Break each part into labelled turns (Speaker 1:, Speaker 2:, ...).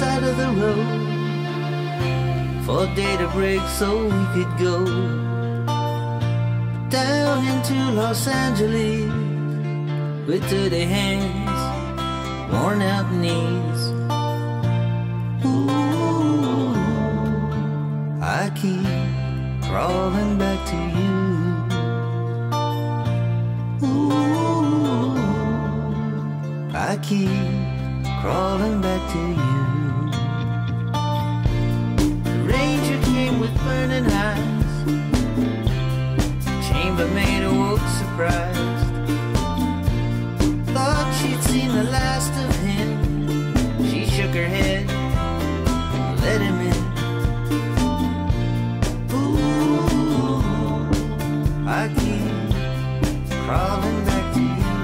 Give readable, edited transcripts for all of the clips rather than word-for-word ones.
Speaker 1: side of the road for day to break so we could go down into Los Angeles with dirty hands, worn out knees. Ooh, I keep crawling back to you. Ooh, I keep crawling back to you. The ranger came with burning eyes, chambermaid awoke surprised, thought she'd seen the last of him. She shook her head, let him in. Ooh, I keep crawling back to you.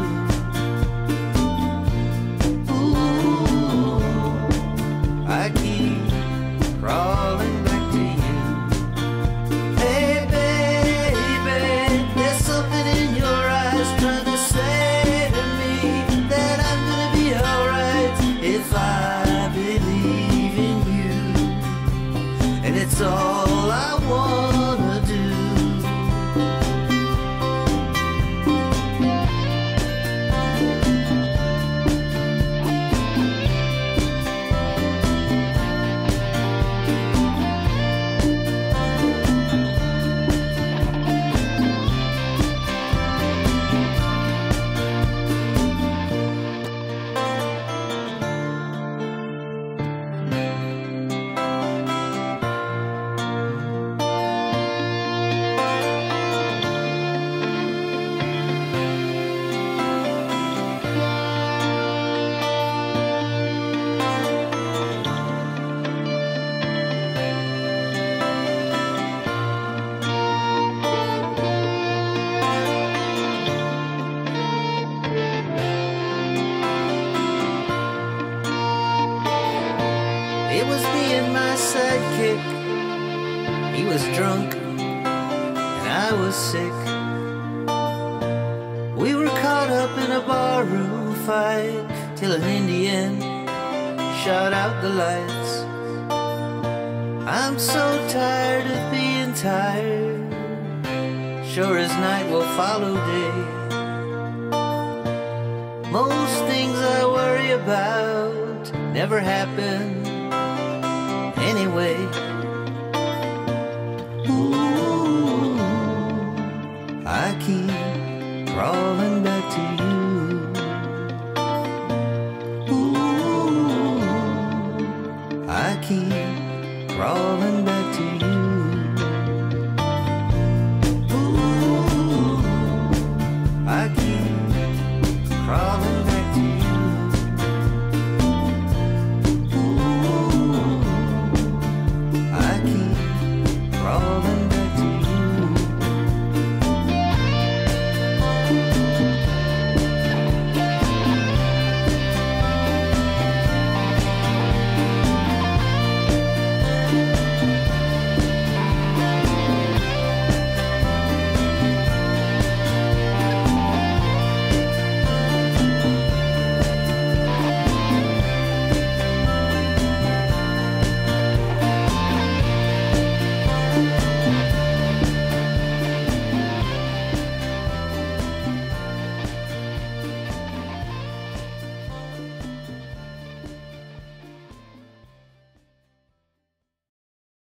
Speaker 1: Ooh, I keep crawling back to you. Hey baby, there's something in your eyes trying to say to me that I'm gonna be alright if I believe in you. And it's all I wanna do. It was me and my sidekick. He was drunk and I was sick. We were caught up in a barroom fight till an Indian shot out the lights. I'm so tired of being tired, sure as night will follow day. Most things I worry about never happen anyway. Ooh, I keep crawling back to you.